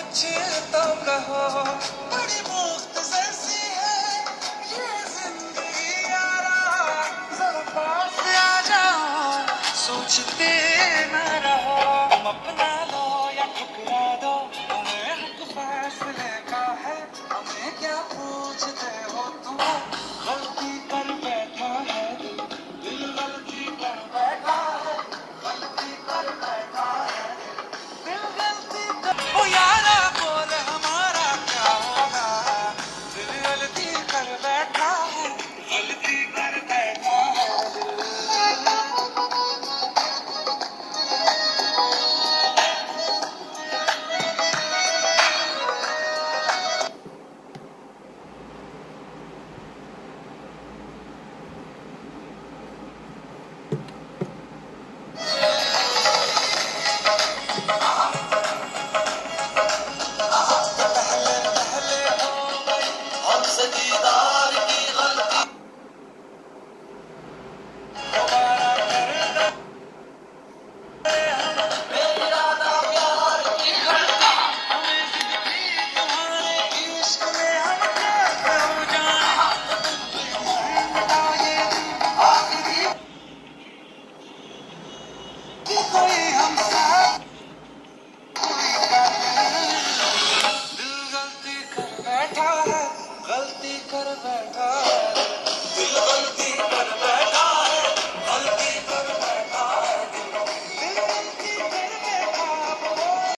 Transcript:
कुछ तो कहो, बड़ी मुख्तसर सी है ये जिंदगी यारा, जरा पास आ जाओ, सोचते न रहो। तुम अपना लो या ठुकरा दो, तुम्हें हक फैसले का है, हमें क्या पूछते हो तुम। गलती कर बैठा है दिल, दिल गलती कर बैठा है, गलती कर बैठा है दिल, गलती कर। ओ यारा बोल हमारा क्या होगा, दिल गलती कर बैठा है, गलती कर बैठा है दिल। पहले पहले हो गई हमसे दीदार की गलती, दोबारा कर दे बेइरादा प्यार की गलती। हमें जिंदगी तुम्हारे इश्क में हम कैसे हो जाए, बताओ ये आखिरी कि कोई हम साथ कोई का दिल, गलती कर बैठा है, गलती कर बैठा